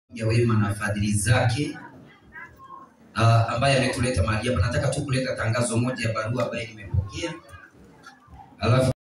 ya wema na fadhili zake ambaye ametuleta mahali hapa. Nataka tu kuleta tangazo moja ya barua ambayo nimepokea. Alafu